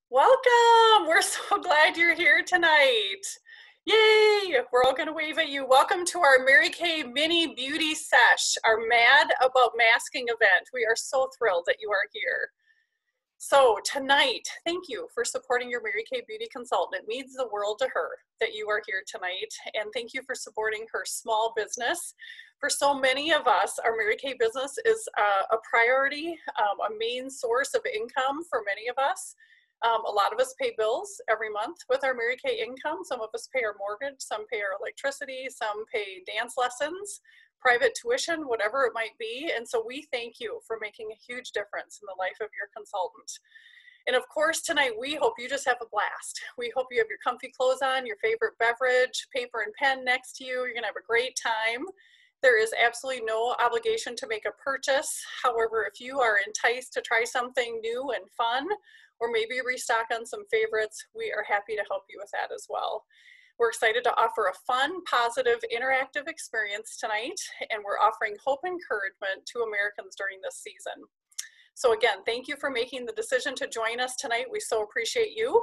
Welcome! We're so glad you're here tonight. Yay! We're all going to wave at you. Welcome to our Mary Kay Mini Beauty Sesh, our Mad About Masking event. We are so thrilled that you are here. So tonight, thank you for supporting your Mary Kay Beauty consultant. It means the world to her that you are here tonight. And thank you for supporting her small business. For so many of us, our Mary Kay business is a priority, a main source of income for many of us. A lot of us pay bills every month with our Mary Kay income. Some of us pay our mortgage, some pay our electricity, some pay dance lessons, private tuition, whatever it might be. And so we thank you for making a huge difference in the life of your consultant. And of course, tonight, we hope you just have a blast. We hope you have your comfy clothes on, your favorite beverage, paper and pen next to you. You're gonna have a great time. There is absolutely no obligation to make a purchase. However, if you are enticed to try something new and fun, or maybe restock on some favorites, we are happy to help you with that as well. We're excited to offer a fun, positive, interactive experience tonight, and we're offering hope and encouragement to Americans during this season. So again, thank you for making the decision to join us tonight. We so appreciate you.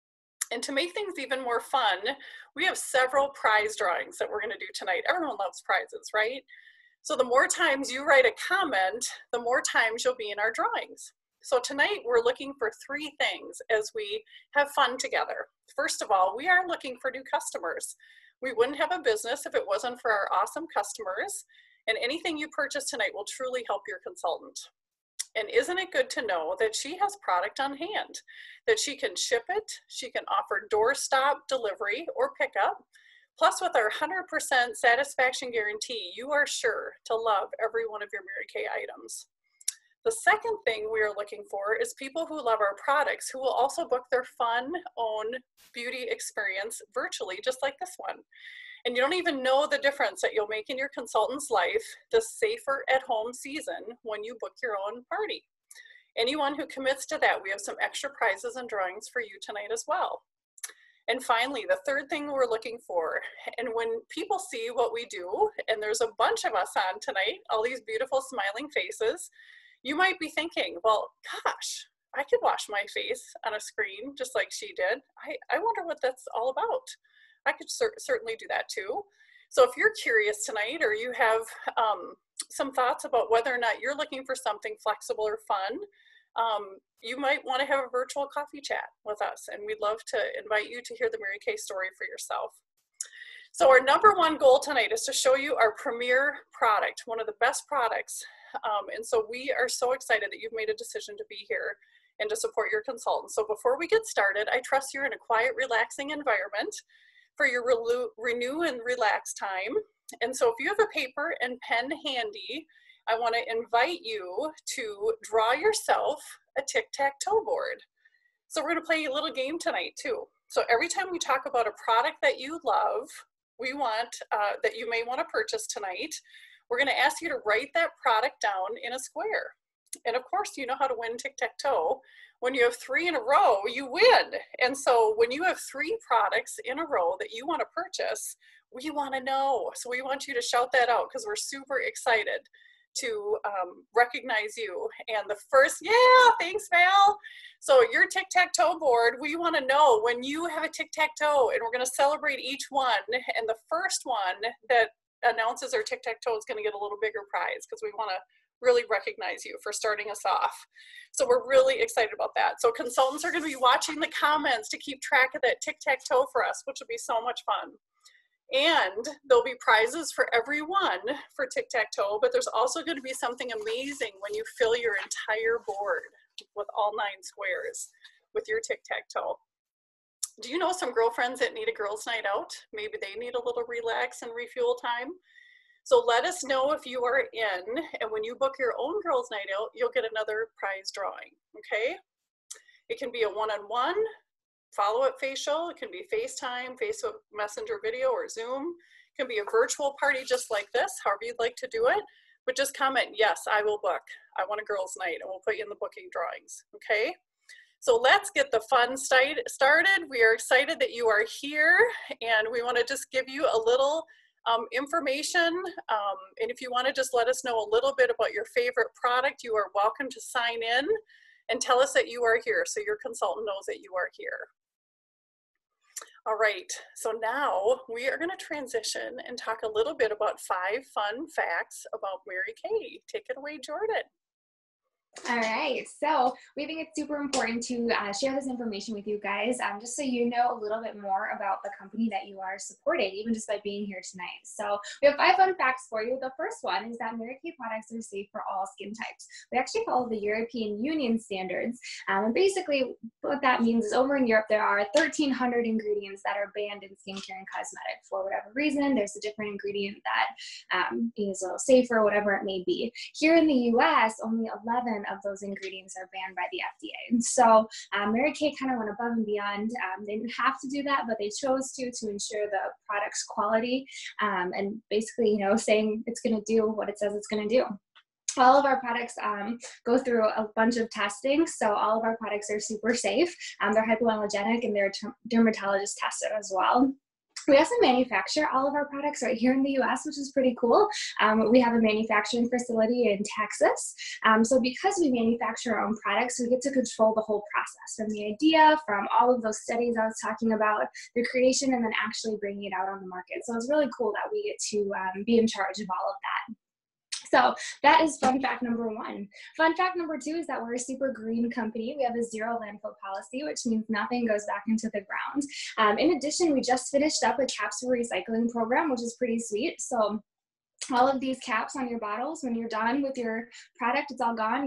And to make things even more fun, we have several prize drawings that we're going to do tonight. Everyone loves prizes, right? So the more times you write a comment, the more times you'll be in our drawings. So tonight we're looking for three things as we have fun together. First of all, we are looking for new customers. We wouldn't have a business if it wasn't for our awesome customers, and anything you purchase tonight will truly help your consultant. And isn't it good to know that she has product on hand, that she can ship it, she can offer doorstop delivery or pickup. Plus, with our 100% satisfaction guarantee, you are sure to love every one of your Mary Kay items. The second thing we are looking for is people who love our products who will also book their fun own beauty experience virtually, just like this one. And you don't even know the difference that you'll make in your consultant's life this safer at home season when you book your own party. Anyone who commits to that, we have some extra prizes and drawings for you tonight as well. And finally, the third thing we're looking for, and when people see what we do, and there's a bunch of us on tonight, all these beautiful smiling faces, you might be thinking, well, gosh, I could wash my face on a screen just like she did. I wonder what that's all about. I could certainly do that too. So if you're curious tonight, or you have some thoughts about whether or not you're looking for something flexible or fun, you might want to have a virtual coffee chat with us, and we'd love to invite you to hear the Mary Kay story for yourself. So our number one goal tonight is to show you our premier product, one of the best products. And so we are so excited that you've made a decision to be here and to support your consultant. So before we get started, I trust you're in a quiet, relaxing environment for your renew and relax time. And so if you have a paper and pen handy, I want to invite you to draw yourself a tic-tac-toe board. So we're going to play a little game tonight too. So every time we talk about a product that you love, we want that you may want to purchase tonight, we're going to ask you to write that product down in a square. And of course, you know how to win tic-tac-toe. When you have three in a row, you win. And so when you have three products in a row that you want to purchase, we want to know. So we want you to shout that out because we're super excited to recognize you. And the first, yeah, thanks, Val. So your tic-tac-toe board, we want to know when you have a tic-tac-toe, and we're going to celebrate each one. And the first one that announces our tic-tac-toe is going to get a little bigger prize because we want to really recognize you for starting us off. So we're really excited about that. So consultants are going to be watching the comments to keep track of that tic-tac-toe for us, which will be so much fun. And there'll be prizes for everyone for tic-tac-toe, but there's also going to be something amazing when you fill your entire board with all 9 squares with your tic-tac-toe. Do you know some girlfriends that need a girls' night out? Maybe they need a little relax and refuel time. So let us know if you are in, and when you book your own girls' night out, you'll get another prize drawing, okay? It can be a one-on-one, follow-up facial, it can be FaceTime, Facebook Messenger video, or Zoom. It can be a virtual party just like this, however you'd like to do it. But just comment, yes, I will book. I want a girls' night, and we'll put you in the booking drawings, okay? So let's get the fun started. We are excited that you are here, and we want to just give you a little information. And if you want to just let us know a little bit about your favorite product, you are welcome to sign in and tell us that you are here so your consultant knows that you are here. All right, so now we are going to transition and talk a little bit about 5 fun facts about Mary Kay. Take it away, Jordan. All right, so we think it's super important to share this information with you guys, just so you know a little bit more about the company that you are supporting, even just by being here tonight. So we have 5 fun facts for you. The first one is that Mary Kay products are safe for all skin types. We actually follow the European Union standards, and basically what that means is over in Europe there are 1,300 ingredients that are banned in skincare and cosmetic for whatever reason. There's a different ingredient that is a little safer, whatever it may be. Here in the U.S., only 11 of those ingredients are banned by the FDA. And so Mary Kay kind of went above and beyond. They didn't have to do that, but they chose to ensure the product's quality and basically, you know, saying it's going to do what it says it's going to do. All of our products go through a bunch of testing, so all of our products are super safe. They're hypoallergenic and they're dermatologist tested as well. We also manufacture all of our products right here in the U.S., which is pretty cool. We have a manufacturing facility in Texas. So because we manufacture our own products, we get to control the whole process, from the idea, from all of those studies I was talking about, the creation, and then actually bringing it out on the market. So it's really cool that we get to be in charge of all of that. So that is fun fact number 1. Fun fact number 2 is that we're a super green company. We have a zero landfill policy, which means nothing goes back into the ground. In addition, we just finished up a capsule recycling program, which is pretty sweet. So all of these caps on your bottles, when you're done with your product, it's all gone.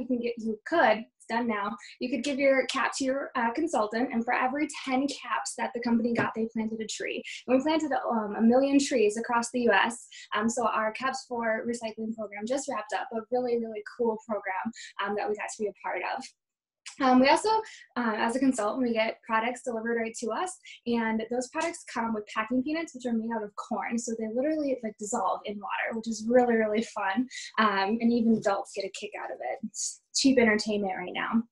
It's done now. You could give your cap to your consultant, and for every 10 caps that the company got, they planted a tree. And we planted 1 million trees across the U.S. So our Caps for Recycling program just wrapped up, a really, really cool program that we got to be a part of. We also, as a consultant, we get products delivered right to us, and those products come with packing peanuts, which are made out of corn. So they literally like dissolve in water, which is really, really fun. And even adults get a kick out of it. It's cheap entertainment right now.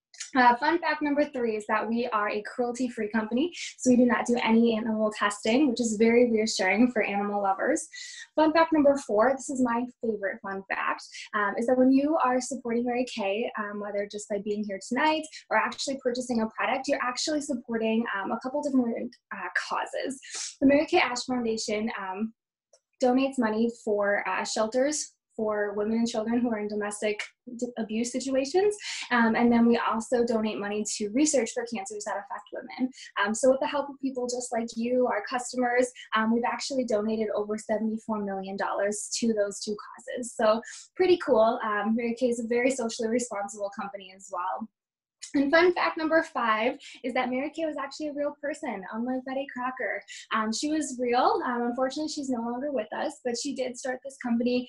Fun fact number 3 is that we are a cruelty-free company, so we do not do any animal testing, which is very reassuring for animal lovers. Fun fact number 4, this is my favorite fun fact, is that when you are supporting Mary Kay, whether just by being here tonight or actually purchasing a product, you're actually supporting a couple different causes. The Mary Kay Ash Foundation donates money for shelters for women and children who are in domestic abuse situations. And then we also donate money to research for cancers that affect women. So with the help of people just like you, our customers, we've actually donated over $74 million to those 2 causes. So pretty cool. Mary Kay is a very socially responsible company as well. And fun fact number 5 is that Mary Kay was actually a real person, unlike Betty Crocker. She was real. Unfortunately, she's no longer with us, but she did start this company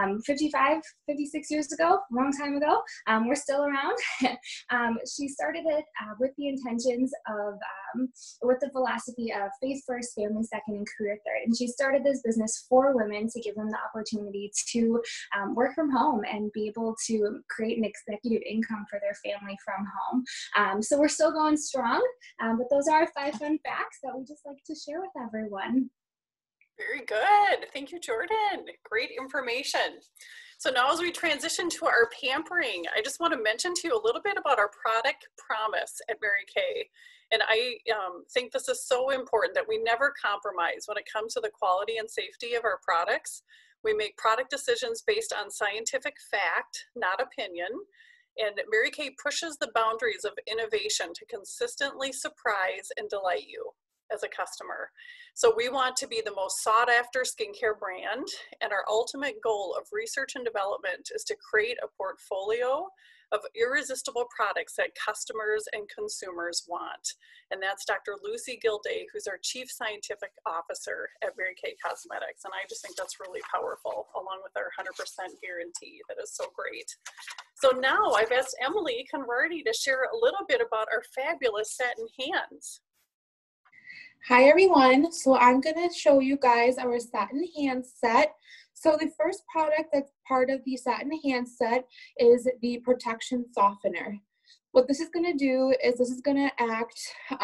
56 years ago, a long time ago. We're still around. She started it with the intentions of, with the philosophy of faith first, family second, and career third. And she started this business for women to give them the opportunity to work from home and be able to create an executive income for their family from home. So we're still going strong, but those are our 5 fun facts that we just like to share with everyone. Very good. Thank you, Jordan. Great information. So now as we transition to our pampering, I just want to mention to you a little bit about our product promise at Mary Kay. And I think this is so important that we never compromise when it comes to the quality and safety of our products. We make product decisions based on scientific fact, not opinion. And Mary Kay pushes the boundaries of innovation to consistently surprise and delight you as a customer. So we want to be the most sought after skincare brand, and our ultimate goal of research and development is to create a portfolio of irresistible products that customers and consumers want. And that's Dr. Lucy Gilday, who's our Chief Scientific Officer at Mary Kay Cosmetics. And I just think that's really powerful, along with our 100% guarantee. That is so great. So now I've asked Emily Conradi to share a little bit about our fabulous satin hands. Hi everyone, so I'm going to show you guys our satin hand set. So the first product that's part of the satin hand set is the protection softener. What this is going to do is this is going to act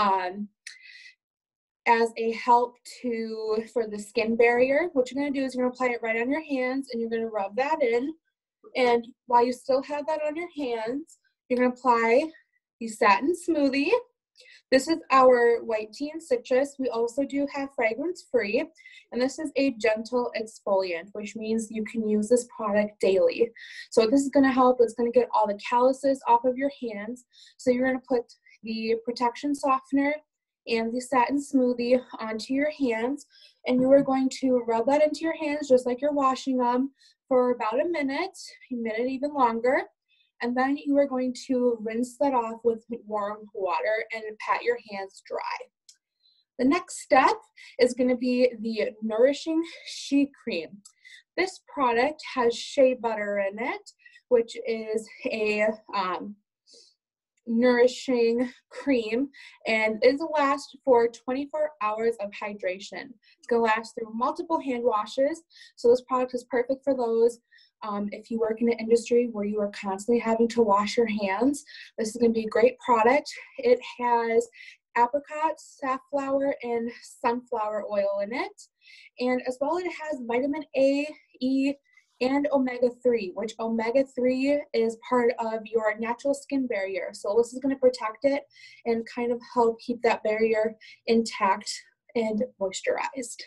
as a help for the skin barrier. What you're going to do is you're going to apply it right on your hands and you're going to rub that in. And while you still have that on your hands, You're going to apply the Satin Smoothie. This is our white tea and citrus. We also do have fragrance free, and this is a gentle exfoliant, which means you can use this product daily. So what this is going to help, it's going to get all the calluses off of your hands. So you're going to put the protection softener and the Satin Smoothie onto your hands, and you are going to rub that into your hands just like you're washing them for about a minute even longer. And then you are going to rinse that off with warm water and pat your hands dry. The next step is going to be the Nourishing Sheet Cream. This product has shea butter in it, which is a nourishing cream, and it will last for 24 hours of hydration. It's going to last through multiple hand washes, so this product is perfect for those. If you work in an industry where you are constantly having to wash your hands, this is going to be a great product. It has apricot, safflower, and sunflower oil in it. And as well, it has vitamin A, E, and omega-3, which omega-3 is part of your natural skin barrier. So this is going to protect it and kind of help keep that barrier intact and moisturized.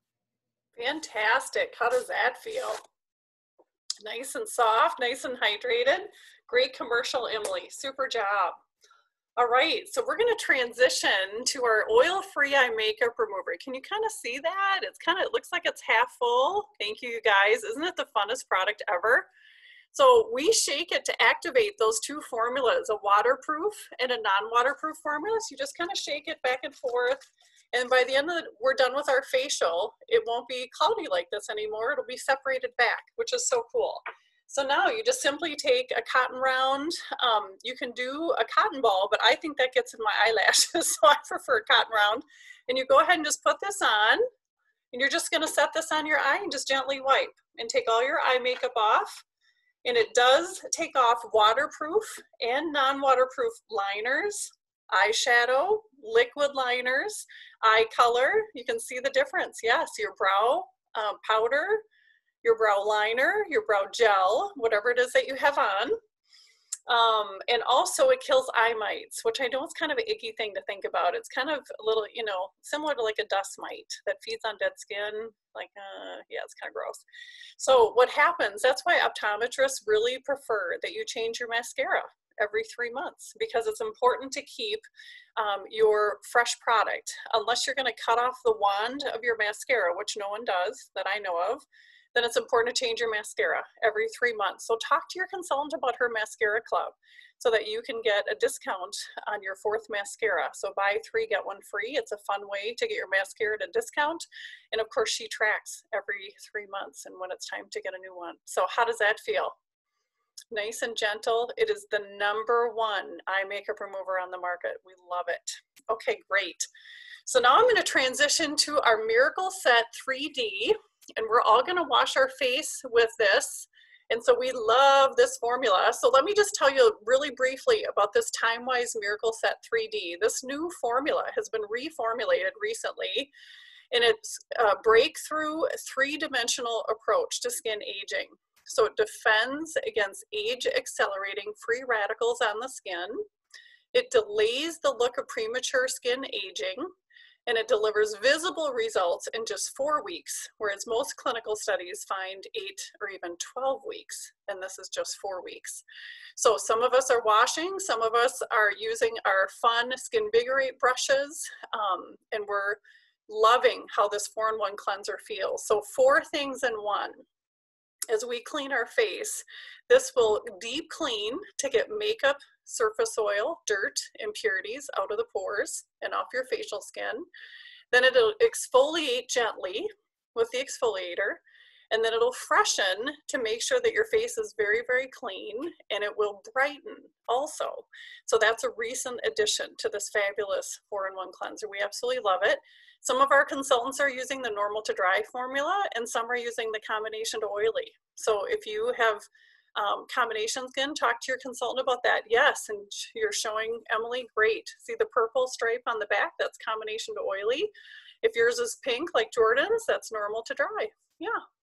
Fantastic. How does that feel? Nice and soft, nice and hydrated. Great commercial, Emily. Super job. All right, so we're going to transition to our oil-free eye makeup remover. Can you kind of see that? It looks like it's half full. Thank you, guys. Isn't it the funnest product ever? So we shake it to activate those two formulas, a waterproof and a non-waterproof formula. So you just kind of shake it back and forth. And by the end of we're done with our facial, it won't be cloudy like this anymore. It'll be separated back, which is so cool. So now you just simply take a cotton round. You can do a cotton ball, but I think that gets in my eyelashes, so I prefer a cotton round. And you go ahead and just put this on, and you're just gonna set this on your eye and just gently wipe and take all your eye makeup off. And it does take off waterproof and non-waterproof liners, eyeshadow, liquid liners, eye color. You can see the difference. Yes, your brow powder, your brow liner, your brow gel, whatever it is that you have on. And also it kills eye mites, which I know is kind of an icky thing to think about. It's kind of a little, you know, similar to like a dust mite that feeds on dead skin. Like, yeah, it's kind of gross. So what happens, that's why optometrists really prefer that you change your mascara every 3 months, because it's important to keep your fresh product. Unless you're going to cut off the wand of your mascara, which no one does that I know of, then it's important to change your mascara every 3 months. So talk to your consultant about her mascara club so that you can get a discount on your 4th mascara. So buy 3, get 1 free. It's a fun way to get your mascara at a discount. And of course, she tracks every 3 months and when it's time to get a new one. So how does that feel? Nice and gentle. It is the #1 eye makeup remover on the market. We love it. Okay, great. So now I'm going to transition to our Miracle Set 3D, and we're all going to wash our face with this. And so we love this formula. So let me just tell you really briefly about this TimeWise Miracle Set 3D. This new formula has been reformulated recently, and it's a breakthrough 3-dimensional approach to skin aging. So it defends against age-accelerating free radicals on the skin. It delays the look of premature skin aging, and it delivers visible results in just 4 weeks, whereas most clinical studies find 8 or even 12 weeks, and this is just 4 weeks. So some of us are washing, some of us are using our fun Skinvigorate brushes, and we're loving how this 4-in-1 cleanser feels. So 4 things in one. As we clean our face, this will deep clean to get makeup, surface oil, dirt, impurities out of the pores and off your facial skin. Then it'll exfoliate gently with the exfoliator, and then it'll freshen to make sure that your face is very, very clean, and it will brighten also. So that's a recent addition to this fabulous 4-in-1 cleanser. We absolutely love it. Some of our consultants are using the normal to dry formula, and some are using the combination to oily. So if you have combination skin, talk to your consultant about that. Yes, and you're showing Emily, great. See the purple stripe on the back? That's combination to oily. If yours is pink like Jordan's, that's normal to dry. Yeah,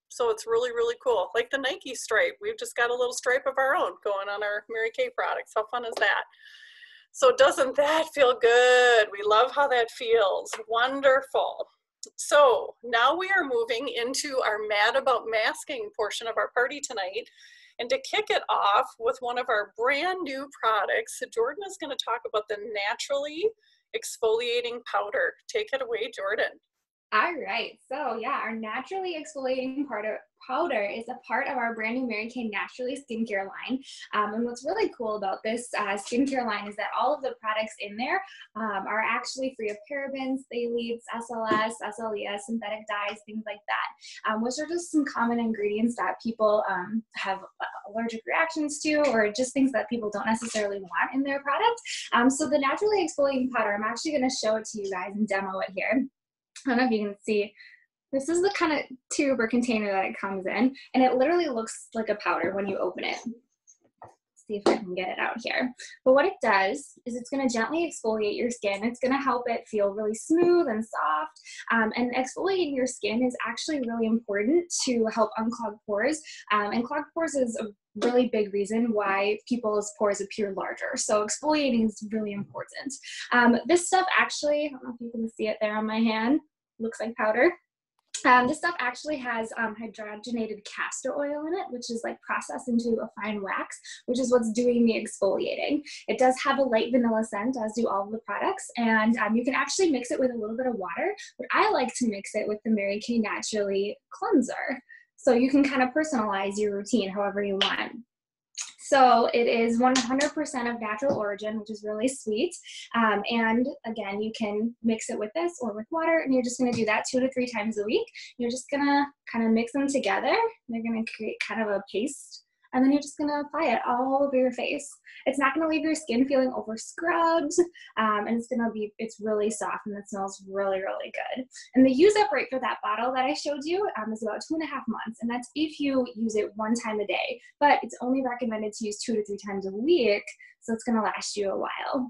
So it's really, really cool. Like the Nike stripe. We've just got a little stripe of our own going on our Mary Kay products. How fun is that? So doesn't that feel good? We love how that feels. Wonderful. So now we are moving into our Mad About Masking portion of our party tonight. And to kick it off with one of our brand new products, Jordan is going to talk about the Naturally Exfoliating Powder. Take it away, Jordan. All right, so yeah, our naturally exfoliating powder is a part of our brand new Mary Kay Naturally skincare line. And what's really cool about this skincare line is that all of the products in there are actually free of parabens, phthalates, SLS, SLES, synthetic dyes, things like that, which are just some common ingredients that people have allergic reactions to, or just things that people don't necessarily want in their product. So the naturally exfoliating powder, I'm actually going to show it to you guys and demo it here. I don't know if you can see, this is the kind of tube or container that it comes in, and it literally looks like a powder when you open it. Let's see if I can get it out here. But what it does is it's going to gently exfoliate your skin. It's going to help it feel really smooth and soft. And exfoliating your skin is actually really important to help unclog pores. And clogged pores is a really big reason why people's pores appear larger. So exfoliating is really important. This stuff actually, I don't know if you can see it there on my hand, looks like powder. This stuff actually has hydrogenated castor oil in it, which is like processed into a fine wax, which is what's doing the exfoliating. It does have a light vanilla scent, as do all of the products, and you can actually mix it with a little bit of water, but I like to mix it with the Mary Kay Naturally cleanser. So you can kind of personalize your routine however you want. So it is 100% of natural origin, which is really sweet. And again, you can mix it with this or with water, and you're just going to do that 2 to 3 times a week. You're just going to kind of mix them together. They're going to create kind of a paste, and then you're just going to apply it all over your face. It's not going to leave your skin feeling over scrubbed, and it's really soft, and it smells really, really good. And the use up rate for that bottle that I showed you is about 2.5 months, and that's if you use it 1 time a day, but it's only recommended to use 2 to 3 times a week, so it's going to last you a while.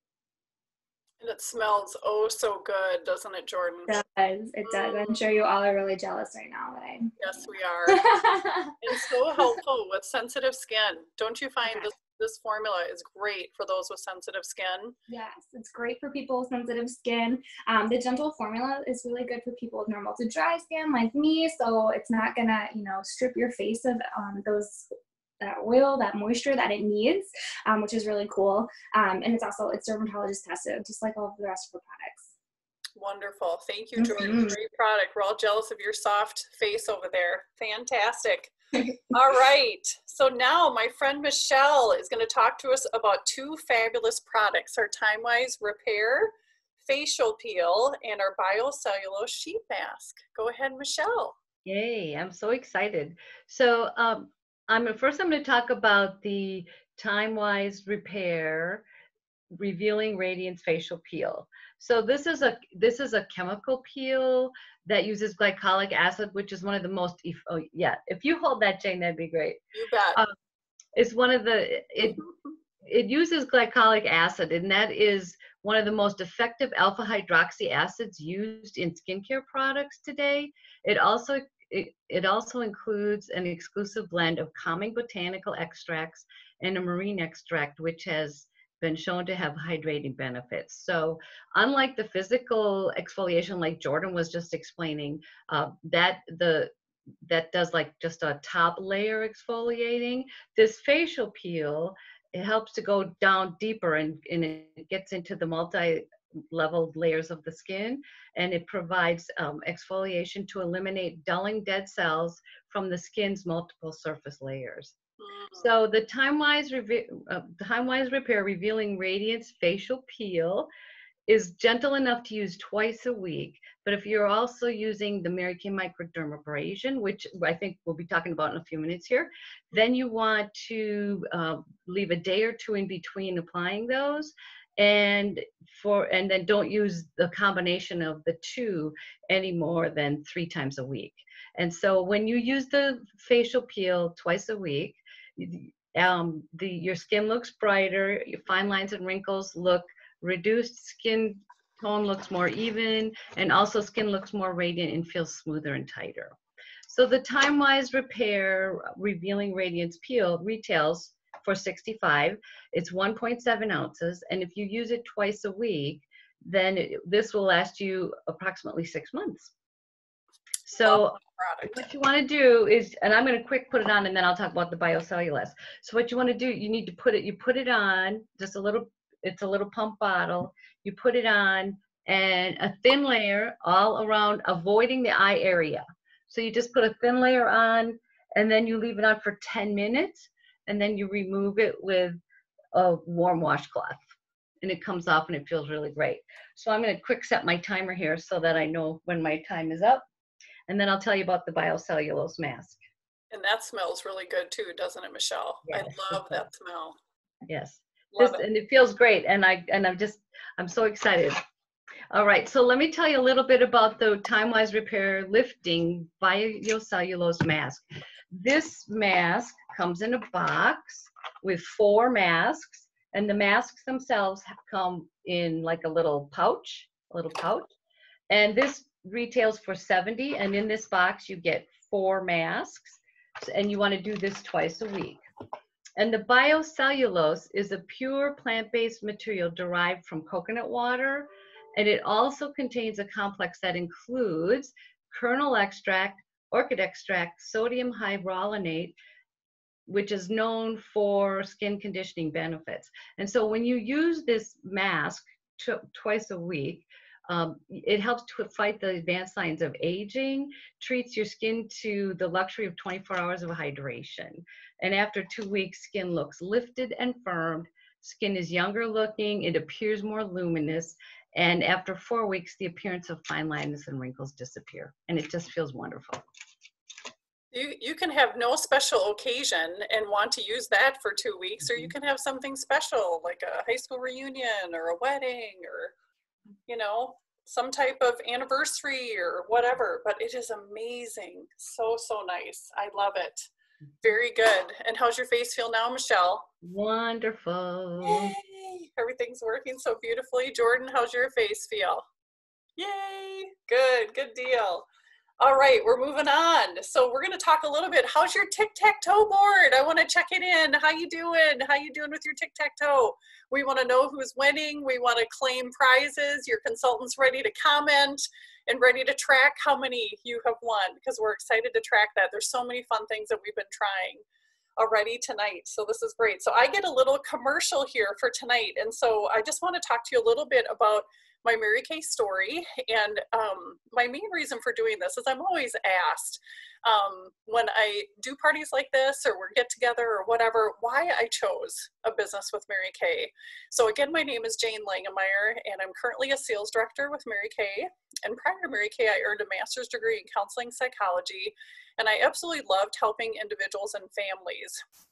And it smells oh so good, doesn't it, Jordan? It does. It does. I'm sure you all are really jealous right now that I... Yes, we are. It's so helpful with sensitive skin. Don't you find this formula is great for those with sensitive skin? Yes, it's great for people with sensitive skin. The gentle formula is really good for people with normal to dry skin like me, so it's not gonna, strip your face of that oil, that moisture that it needs, which is really cool. And it's dermatologist tested, just like all of the rest of the products. Wonderful. Thank you, Jordan. Great product. We're all jealous of your soft face over there. Fantastic. All right. So now my friend Michelle is going to talk to us about 2 fabulous products, our Timewise Repair Facial Peel and our Biocellulose Sheet Mask. Go ahead, Michelle. Yay, I'm so excited. So I'm going to talk about the Timewise Repair Revealing Radiance Facial Peel. So this is a chemical peel that uses glycolic acid, which is one of the most, if you hold that, Jane, that'd be great. You bet. It's one of it uses glycolic acid, and that is one of the most effective alpha hydroxy acids used in skincare products today. It also includes an exclusive blend of calming botanical extracts and a marine extract, which has been shown to have hydrating benefits. So unlike the physical exfoliation like Jordan was just explaining, that does like just a top layer exfoliating, this facial peel, it helps to go down deeper and it gets into the multi-level layers of the skin, and it provides exfoliation to eliminate dulling dead cells from the skin's multiple surface layers. So the Timewise Repair Revealing Radiance Facial Peel is gentle enough to use twice a week, but if you're also using the Mary Kay Microdermabrasion, which I think we'll be talking about in a few minutes here, then you want to leave a day or 2 in between applying those, and then don't use the combination of the 2 any more than 3 times a week. And so when you use the facial peel twice a week, your skin looks brighter, your fine lines and wrinkles look reduced, skin tone looks more even, and also skin looks more radiant and feels smoother and tighter. So the Time-Wise Repair Revealing Radiance Peel retails for $65. It's 1.7 ounces, and if you use it twice a week, then this will last you approximately 6 months. So what you want to do is, and I'm going to quick put it on, and then I'll talk about the biocellulose. So what you want to do, you need to put it on just a little. It's a little pump bottle. You put it on, and a thin layer all around, avoiding the eye area. So you just put a thin layer on, and then you leave it on for 10 minutes, and then you remove it with a warm washcloth, and it comes off, and it feels really great. So I'm going to quick set my timer here so that I know when my time is up, and then I'll tell you about the biocellulose mask. And that smells really good too, doesn't it, Michelle? Yes, I love that smell. Yes. And it feels great, and I'm so excited. All right, so let me tell you a little bit about the Time-Wise Repair Lifting Biocellulose Mask. This mask comes in a box with 4 masks, and the masks themselves come in like a little pouch, and this retails for $70, and in this box you get 4 masks, and you want to do this twice a week. And the biocellulose is a pure plant-based material derived from coconut water, and it also contains a complex that includes kernel extract, orchid extract, sodium hyaluronate, which is known for skin conditioning benefits. And so when you use this mask twice a week, it helps to fight the advanced signs of aging, treats your skin to the luxury of 24 hours of hydration. And after 2 weeks, skin looks lifted and firmed. Skin is younger looking, it appears more luminous, and after 4 weeks, the appearance of fine lines and wrinkles disappear, and it just feels wonderful. You can have no special occasion and want to use that for 2 weeks, or you can have something special like a high school reunion or a wedding or, you know, some type of anniversary or whatever, but it is amazing. So nice. I love it. Very good. And how's your face feel now, Michelle? Wonderful. Yay! Everything's working so beautifully. Jordan, how's your face feel? Yay! Good deal. All right, we're moving on. So we're going to talk a little bit. How's your tic-tac-toe board? I want to check it in. How you doing? How you doing with your tic-tac-toe? We want to know who's winning. We want to claim prizes. Your consultant's ready to comment and ready to track how many you have won, because we're excited to track that. There's so many fun things that we've been trying already tonight. So this is great. So I get a little commercial here for tonight. And so I just want to talk to you a little bit about my Mary Kay story. And my main reason for doing this is I'm always asked when I do parties like this or we're get together or whatever, why I chose a business with Mary Kay. So again, my name is Jane Langemeyer, and I'm currently a sales director with Mary Kay. And prior to Mary Kay, I earned a master's degree in counseling psychology, and I absolutely loved helping individuals and families.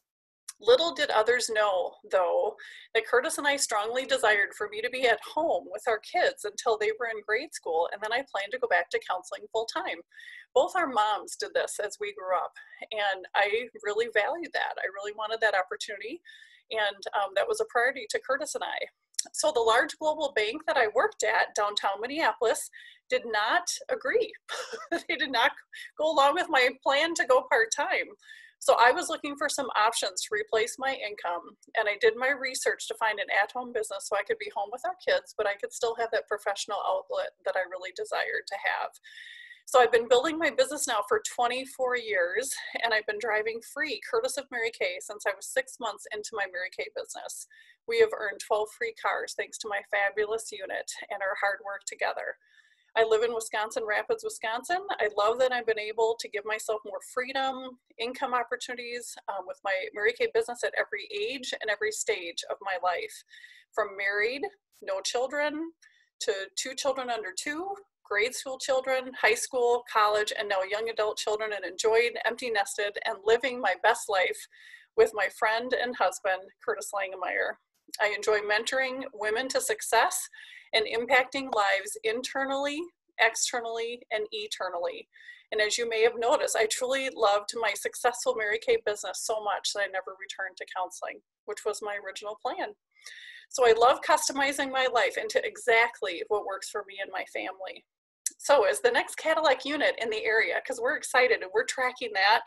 Little did others know, though, that Curtis and I strongly desired for me to be at home with our kids until they were in grade school, and then I planned to go back to counseling full time. Both our moms did this as we grew up, and I really valued that. I really wanted that opportunity, and that was a priority to Curtis and I. So the large global bank that I worked at downtown Minneapolis did not agree. They did not go along with my plan to go part-time. So I was looking for some options to replace my income, and I did my research to find an at-home business so I could be home with our kids, but I could still have that professional outlet that I really desired to have. So I've been building my business now for 24 years, and I've been driving free, Curtis of Mary Kay, since I was 6 months into my Mary Kay business. We have earned 12 free cars thanks to my fabulous unit and our hard work together. I live in Wisconsin Rapids, Wisconsin. I love that I've been able to give myself more freedom, income opportunities with my Mary Kay business at every age and every stage of my life. From married, no children, to 2 children under 2, grade school children, high school, college, and now young adult children, and enjoyed empty nested and living my best life with my friend and husband, Curtis Langemeyer. I enjoy mentoring women to success and impacting lives internally, externally, and eternally. And as you may have noticed, I truly loved my successful Mary Kay business so much that I never returned to counseling, which was my original plan. So I love customizing my life into exactly what works for me and my family. So as the next Cadillac unit in the area, because we're excited and we're tracking that,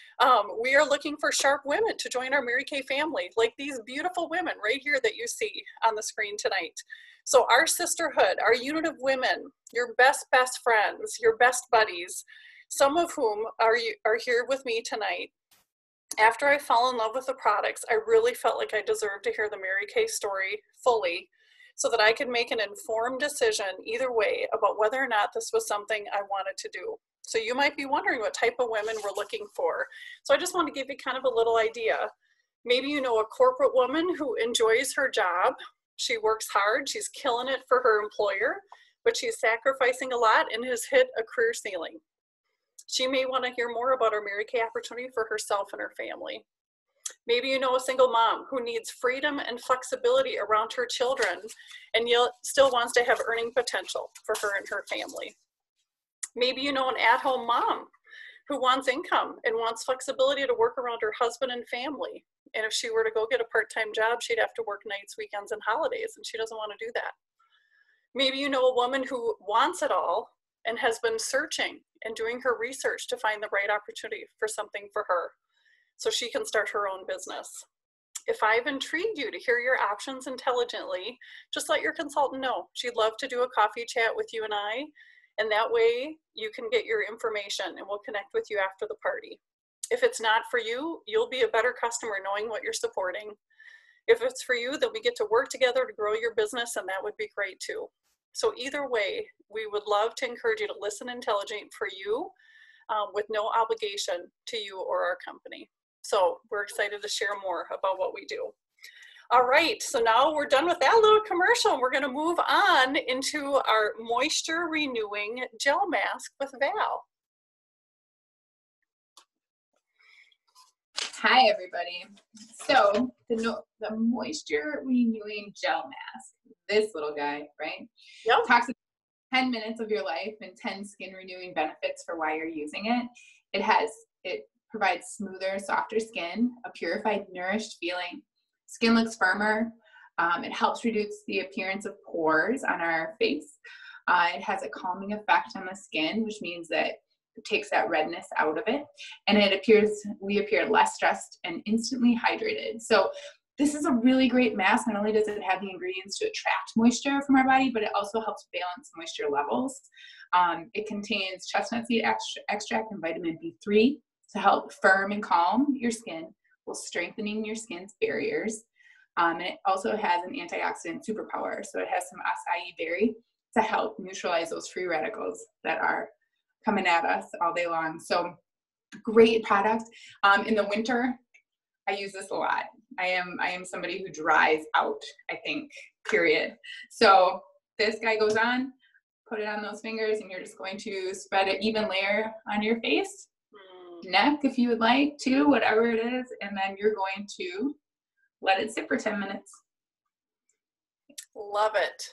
we are looking for sharp women to join our Mary Kay family, like these beautiful women right here that you see on the screen tonight. So our sisterhood, our unit of women, your best friends, your best buddies, some of whom are here with me tonight. After I fell in love with the products, I really felt like I deserved to hear the Mary Kay story fully so that I could make an informed decision either way about whether or not this was something I wanted to do. So you might be wondering what type of women we're looking for. So I just want to give you kind of a little idea. Maybe you know a corporate woman who enjoys her job. She works hard, she's killing it for her employer, but she's sacrificing a lot and has hit a career ceiling. She may want to hear more about our Mary Kay opportunity for herself and her family. Maybe you know a single mom who needs freedom and flexibility around her children and yet still wants to have earning potential for her and her family. Maybe you know an at-home mom who wants income and wants flexibility to work around her husband and family. And if she were to go get a part-time job, she'd have to work nights, weekends, and holidays, and she doesn't want to do that. Maybe you know a woman who wants it all and has been searching and doing her research to find the right opportunity for something for her so she can start her own business. If I've intrigued you to hear your options intelligently, just let your consultant know. She'd love to do a coffee chat with you and I, and that way you can get your information and we'll connect with you after the party. If it's not for you, you'll be a better customer knowing what you're supporting. If it's for you, then we get to work together to grow your business, and that would be great too. So either way, we would love to encourage you to listen intelligent for you with no obligation to you or our company. So we're excited to share more about what we do. All right, so now we're done with that little commercial and we're gonna move on into our moisture renewing gel mask with Val. Hi everybody. So the moisture renewing gel mask, this little guy, right? Yep. Talks about 10 minutes of your life and 10 skin renewing benefits for why you're using it. It provides smoother, softer skin, a purified, nourished feeling. Skin looks firmer. It helps reduce the appearance of pores on our face. It has a calming effect on the skin, which means that it takes that redness out of it. And we appear less stressed and instantly hydrated. So this is a really great mask. Not only does it have the ingredients to attract moisture from our body, but it also helps balance moisture levels. It contains chestnut seed extract and vitamin B3 to help firm and calm your skin while strengthening your skin's barriers. And it also has an antioxidant superpower. So it has some acai berry to help neutralize those free radicals that are coming at us all day long. So great product. In the winter, I use this a lot. I am somebody who dries out, I think, period. So this guy goes on, put it on those fingers, and you're just going to spread an even layer on your face, neck if you would like to, whatever it is, and then you're going to let it sit for 10 minutes. Love it.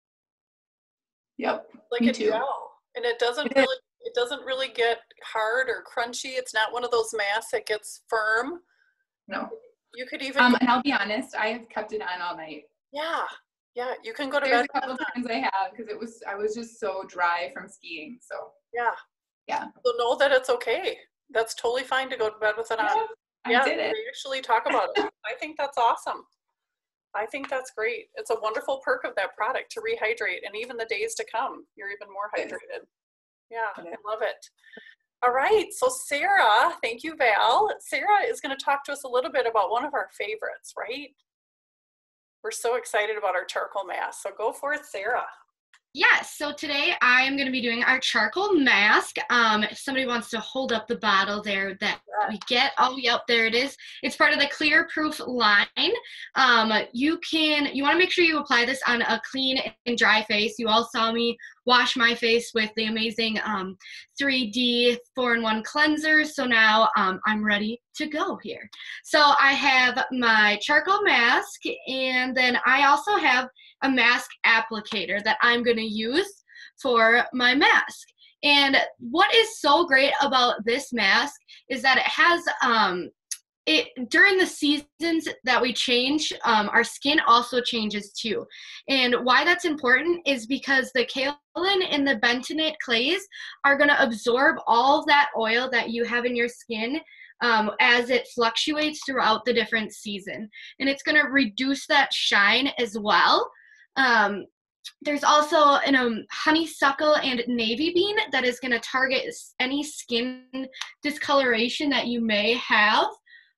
Yep. Like a gel. And it doesn't really get hard or crunchy. It's not one of those masks that gets firm. No. You could even and I'll be honest, I have kept it on all night. Yeah, you can go to There's bed. a couple times I have because I was just so dry from skiing. So yeah. So know that it's okay. That's totally fine to go to bed with it on. I did it. We actually talk about it. I think that's awesome. I think that's great. It's a wonderful perk of that product to rehydrate, and even the days to come, you're even more hydrated. Yeah, I love it. All right, so Sarah, thank you, Val. Sarah is going to talk to us a little bit about one of our favorites, right? We're so excited about our charcoal mask, so go for it, Sarah. Yes, so today I am going to be doing our charcoal mask. If somebody wants to hold up the bottle there that we get, oh, yep, there it is. It's part of the Clear Proof line. You want to make sure you apply this on a clean and dry face. You all saw me wash my face with the amazing 3D 4-in-1 cleanser. So now I'm ready to go here. So I have my charcoal mask, and then I also have a mask applicator that I'm going to use for my mask. And what is so great about this mask is that it has during the seasons that we change, our skin also changes too. And why that's important is because the kaolin and the bentonite clays are going to absorb all of that oil that you have in your skin as it fluctuates throughout the different season. And it's going to reduce that shine as well. There's also honeysuckle and navy bean that is going to target any skin discoloration that you may have,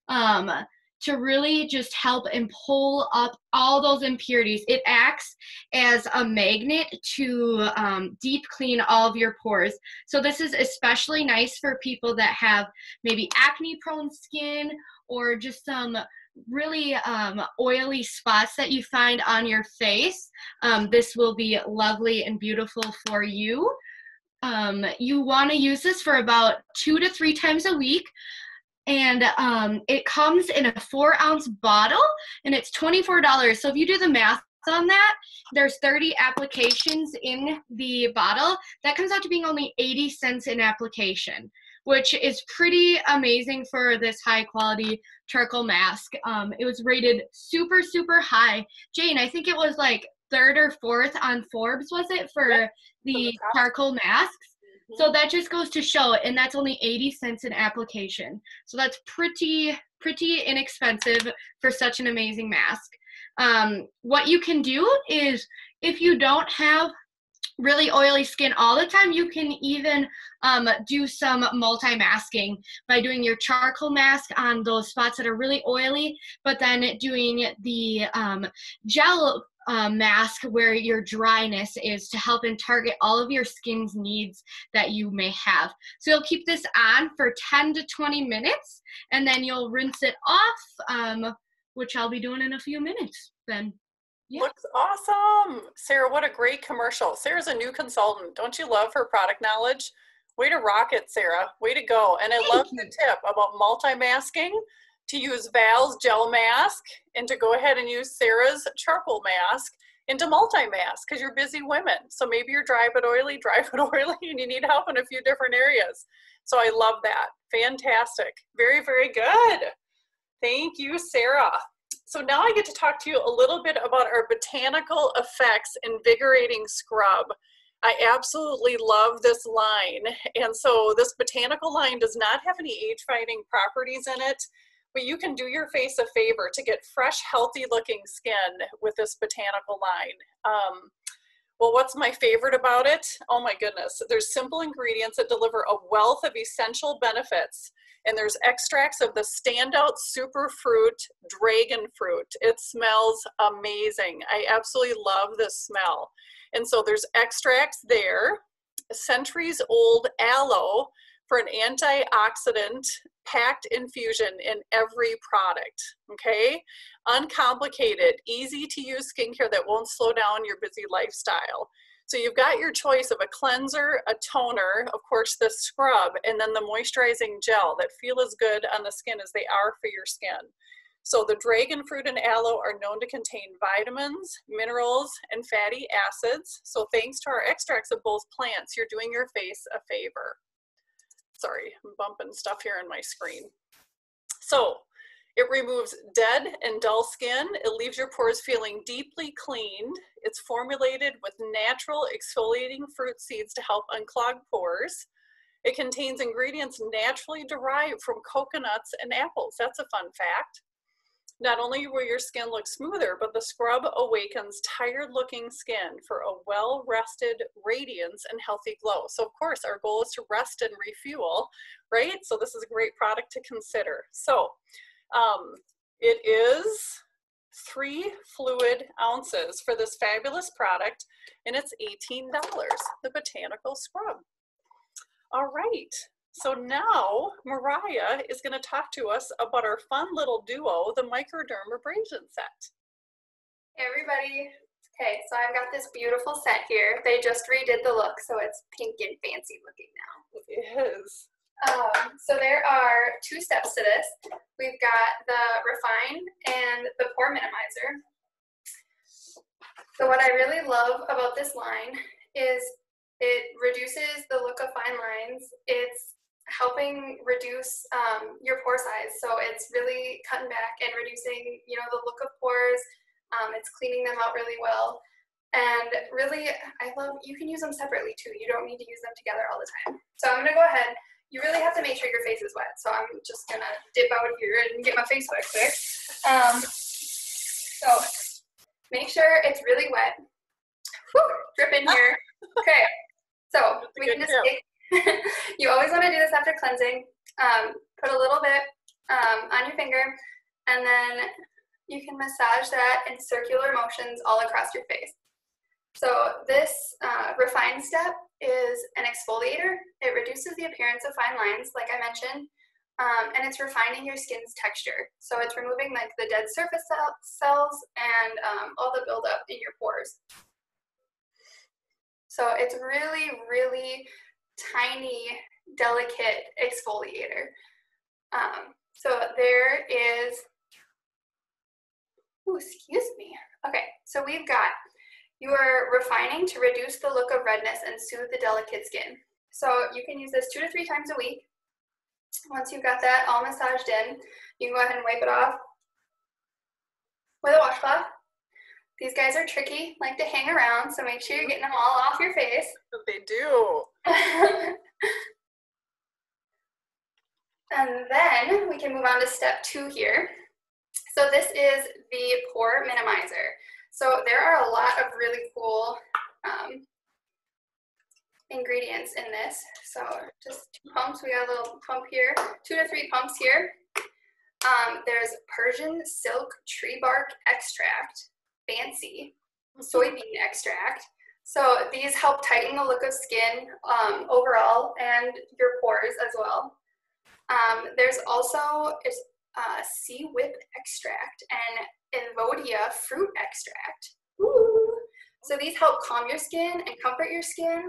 to really just help and pull up all those impurities. It acts as a magnet to deep clean all of your pores. So this is especially nice for people that have maybe acne-prone skin or just some really oily spots that you find on your face. This will be lovely and beautiful for you. You want to use this for about 2 to 3 times a week. And it comes in a 4-ounce bottle, and it's $24. So if you do the math on that, there's 30 applications in the bottle. That comes out to being only 80 cents an application, which is pretty amazing for this high quality charcoal mask. It was rated super, super high. Jane, I think it was like 3rd or 4th on Forbes, was it, for the charcoal masks? So that just goes to show, and that's only 80 cents an application. So that's pretty inexpensive for such an amazing mask. What you can do is, if you don't have really oily skin all the time, you can even do some multi-masking by doing your charcoal mask on those spots that are really oily, but then doing the gel mask where your dryness is, to help and target all of your skin's needs that you may have. So you'll keep this on for 10 to 20 minutes, and then you'll rinse it off, which I'll be doing in a few minutes then. Yeah. Looks awesome. Sarah, what a great commercial. Sarah's a new consultant. Don't you love her product knowledge? Way to rock it, Sarah. Way to go. And I love the tip about multi-masking, to use Val's gel mask and to go ahead and use Sarah's charcoal mask and to multi-mask, because you're busy women. So maybe you're dry but oily, and you need help in a few different areas. So I love that. Fantastic. Very, very good. Thank you, Sarah. So now I get to talk to you a little bit about our Botanical Effects Invigorating Scrub. I absolutely love this line. And so this botanical line does not have any age-fighting properties in it, but you can do your face a favor to get fresh, healthy looking skin with this botanical line. Well, what's my favorite about it? Oh my goodness. There's simple ingredients that deliver a wealth of essential benefits. And there's extracts of the standout superfruit dragon fruit. It smells amazing. I absolutely love this smell. And so there's extracts there, centuries old aloe for an antioxidant packed infusion in every product, okay? Uncomplicated, easy to use skincare that won't slow down your busy lifestyle. So you've got your choice of a cleanser, a toner, of course the scrub, and then the moisturizing gel that feel as good on the skin as they are for your skin. So the dragon fruit and aloe are known to contain vitamins, minerals, and fatty acids. So thanks to our extracts of both plants, you're doing your face a favor. Sorry, I'm bumping stuff here on my screen. So it removes dead and dull skin. It leaves your pores feeling deeply cleaned. It's formulated with natural exfoliating fruit seeds to help unclog pores. It contains ingredients naturally derived from coconuts and apples. That's a fun fact. Not only will your skin look smoother, but the scrub awakens tired-looking skin for a well-rested radiance and healthy glow. So of course, our goal is to rest and refuel, right? So this is a great product to consider. So it is 3 fluid ounces for this fabulous product, and it's $18, the Botanical Scrub. All right. So now Mariah is going to talk to us about our fun little duo, the Microdermabrasion set. Hey everybody. Okay, so I've got this beautiful set here. They just redid the look, so it's pink and fancy looking now. It is. So there are 2 steps to this. We've got the Refine and the Pore Minimizer. So what I really love about this line is it reduces the look of fine lines. It's helping reduce your pore size. So it's really cutting back and reducing, you know, the look of pores. It's cleaning them out really well. And really, you can use them separately too. You don't need to use them together all the time. So I'm gonna go ahead. You really have to make sure your face is wet. So I'm just gonna dip out here and get my face wet quick. So make sure it's really wet. Whew, drip in here. Okay, so we can just take, you always want to do this after cleansing. Put a little bit on your finger, and then you can massage that in circular motions all across your face. So this Refine step is an exfoliator. It reduces the appearance of fine lines, like I mentioned, and it's refining your skin's texture. So it's removing like the dead surface cells and all the buildup in your pores. So it's really, really tiny, delicate exfoliator. So there is, excuse me. Okay, so we've got, you are refining to reduce the look of redness and soothe the delicate skin. So you can use this 2 to 3 times a week. Once you've got that all massaged in, you can go ahead and wipe it off with a washcloth. These guys are tricky, like to hang around, so make sure you're getting them all off your face. They do. And then we can move on to step 2 here. So this is the pore minimizer. So there are a lot of really cool ingredients in this. So just 2 pumps. We got a little pump here, 2 to 3 pumps here. There's Persian silk tree bark extract, fancy, soybean extract. So these help tighten the look of skin overall and your pores as well. There's also sea whip extract and Invodia fruit extract. Ooh. So these help calm your skin and comfort your skin.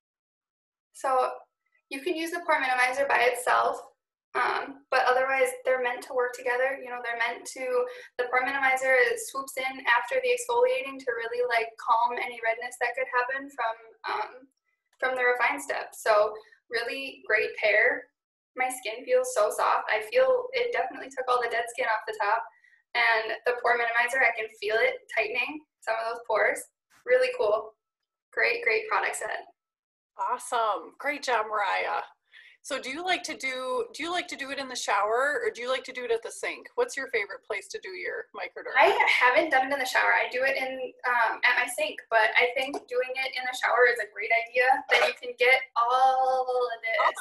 So you can use the pore minimizer by itself, but otherwise they're meant to work together. You know, they're meant to, the pore minimizer swoops in after the exfoliating to really like calm any redness that could happen from the Refine step. So really great pair. My skin feels so soft. I feel it definitely took all the dead skin off the top. And the pore minimizer, I can feel it tightening some of those pores. Really cool. Great, great product set. Awesome. Great job, Mariah. So do you like to do it in the shower, or do you like to do it at the sink? What's your favorite place to do your microderm? I haven't done it in the shower. I do it in at my sink, but I think doing it in the shower is a great idea. Then you can get all of this.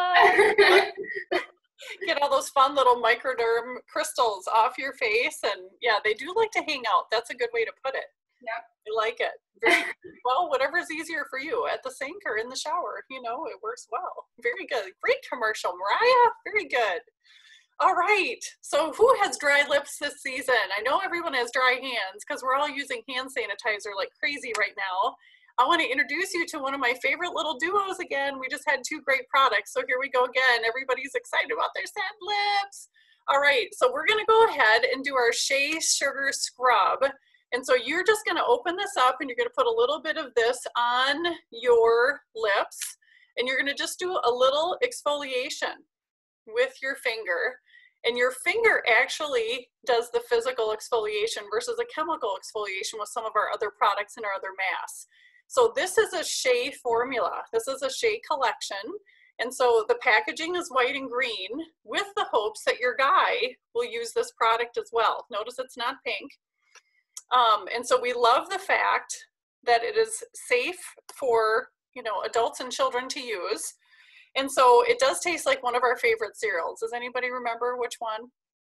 Fun. Get all those fun little microderm crystals off your face, and yeah, they do like to hang out. That's a good way to put it. Yep. I like it. Very well, whatever's easier for you, at the sink or in the shower, you know, it works well. Very good. Great commercial, Mariah. Very good. All right. So who has dry lips this season? I know everyone has dry hands because we're all using hand sanitizer like crazy right now. I want to introduce you to one of my favorite little duos again. We just had 2 great products. So here we go again. Everybody's excited about their scent lips. All right. So we're going to go ahead and do our Shea Sugar Scrub. And so you're just going to open this up and you're going to put a little bit of this on your lips. And you're going to just do a little exfoliation with your finger. And your finger actually does the physical exfoliation versus a chemical exfoliation with some of our other products and our other masks. So this is a Shea formula. This is a Shea collection. And so the packaging is white and green with the hopes that your guy will use this product as well. Notice it's not pink. And so we love the fact that it is safe for, you know, adults and children to use. And so it does taste like one of our favorite cereals. Does anybody remember which one?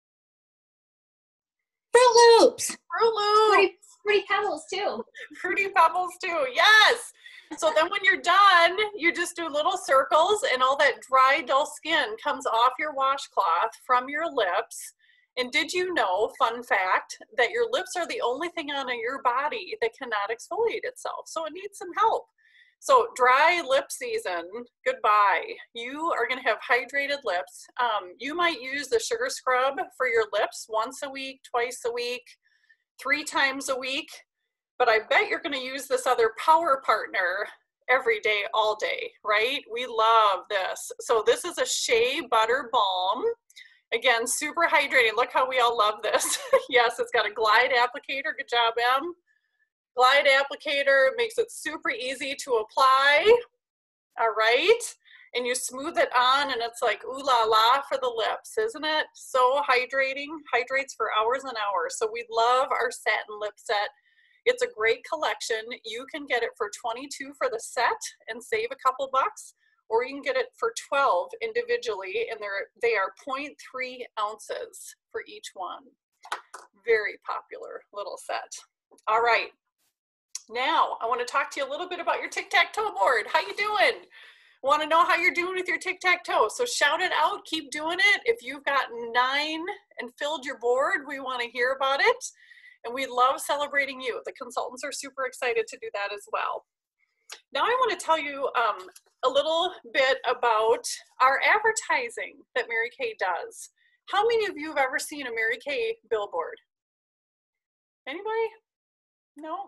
Fruit Loops. Fruit Loops. Fruity Pebbles too. Fruity Pebbles too, yes. So then when you're done, you just do little circles and all that dry, dull skin comes off your washcloth from your lips. And did you know, fun fact, that your lips are the only thing on your body that cannot exfoliate itself. So it needs some help. So dry lip season, goodbye. You are gonna have hydrated lips. You might use the sugar scrub for your lips once a week, twice a week, 3 times a week, but I bet you're gonna use this other power partner every day, all day, right? We love this. So this is a Shea Butter Balm. Again, super hydrating. Look how we all love this. Yes, it's got a glide applicator. Good job, Em. Glide applicator makes it super easy to apply. All right. And you smooth it on and it's like ooh la la for the lips, isn't it? So hydrating, hydrates for hours and hours. So we love our satin lip set. It's a great collection. You can get it for $22 for the set and save a couple bucks, or you can get it for $12 individually, and they are 0.3 ounces for each one. Very popular little set. All right. Now, I want to talk to you a little bit about your tic-tac-toe board. How you doing? Want to know how you're doing with your tic-tac-toe. So shout it out, keep doing it. If you've got 9 and filled your board, we want to hear about it. And we love celebrating you. The consultants are super excited to do that as well. Now I want to tell you a little bit about our advertising that Mary Kay does. How many of you have ever seen a Mary Kay billboard? Anybody? No?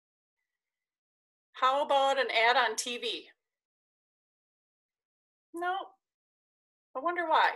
How about an ad on TV? No? I wonder why.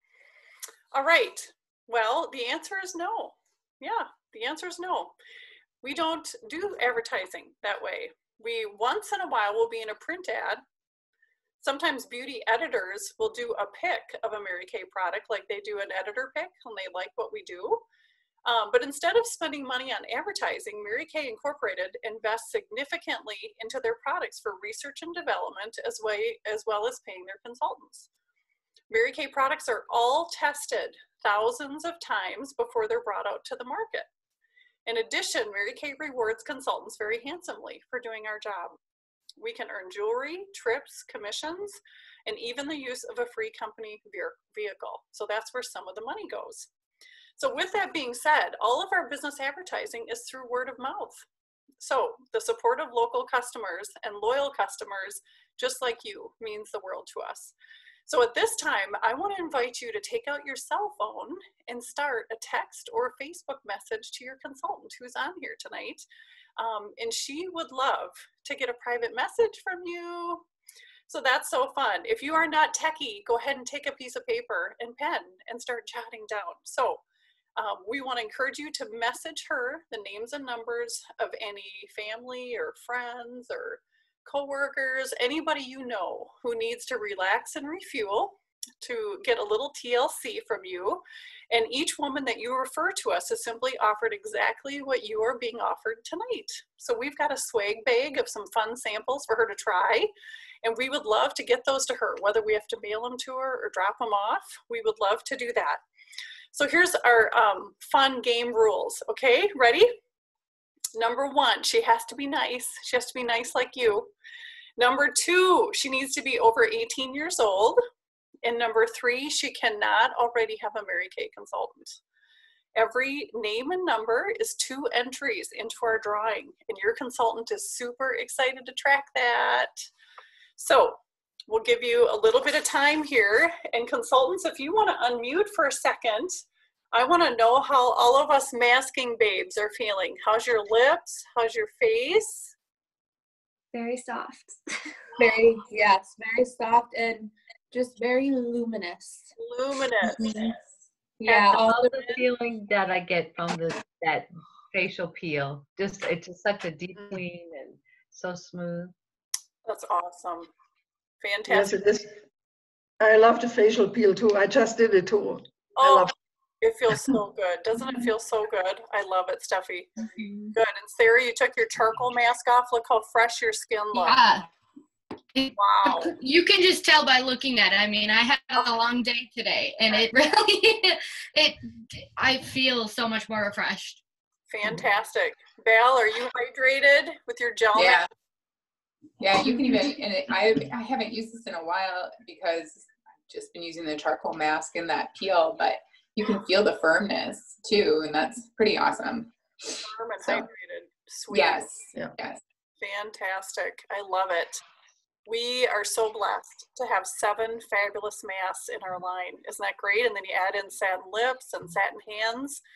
All right. Well, the answer is no. Yeah, the answer is no. We don't do advertising that way. We once in a while will be in a print ad. Sometimes beauty editors will do a pic of a Mary Kay product, like they do an editor pic and they like what we do. But instead of spending money on advertising, Mary Kay Incorporated invests significantly into their products for research and development as well as paying their consultants. Mary Kay products are all tested thousands of times before they're brought out to the market. In addition, Mary Kay rewards consultants very handsomely for doing our job. We can earn jewelry, trips, commissions, and even the use of a free company vehicle. So that's where some of the money goes. So with that being said, all of our business advertising is through word of mouth. So the support of local customers and loyal customers, just like you, means the world to us. So at this time, I want to invite you to take out your cell phone and start a text or a Facebook message to your consultant who's on here tonight. And she would love to get a private message from you. So that's so fun. If you are not techie, go ahead and take a piece of paper and pen and start jotting down. So we want to encourage you to message her the names and numbers of any family or friends or coworkers, anybody you know who needs to relax and refuel, to get a little TLC from you. And each woman that you refer to us is simply offered exactly what you are being offered tonight. So we've got a swag bag of some fun samples for her to try. And we would love to get those to her, whether we have to mail them to her or drop them off. We would love to do that. So here's our fun game rules. Okay, ready? Number 1, she has to be nice. She has to be nice like you. Number 2, she needs to be over 18 years old. And number 3, she cannot already have a Mary Kay consultant. Every name and number is 2 entries into our drawing, and your consultant is super excited to track that. So we'll give you a little bit of time here, and consultants, if you want to unmute for a second, I want to know how all of us masking babes are feeling. How's your lips? How's your face? Very soft. Yes, very soft and just very luminous. Luminous. Mm-hmm. Yeah, all the feeling that I get from that facial peel. Just it's just such a deep clean and so smooth. That's awesome. Fantastic. Yes, it is. I love the facial peel too. I just did it too. Oh, it feels so good. Doesn't it feel so good? I love it, Steffi. Mm-hmm. Good. And Sarah, you took your charcoal mask off. Look how fresh your skin looks. Yeah. Wow. You can just tell by looking at it. I mean, I had a long day today, and it really, I feel so much more refreshed. Fantastic. Val, are you hydrated with your gel? Yeah. Yeah, you can even, and I haven't used this in a while because I've just been using the charcoal mask and that peel, but you can feel the firmness too, and that's pretty awesome. Firm and So, hydrated. Sweet. yes. Yeah. Yes. Fantastic. I love it. We are so blessed to have 7 fabulous masks in our line. Isn't that great? And then you add in satin lips and satin hands.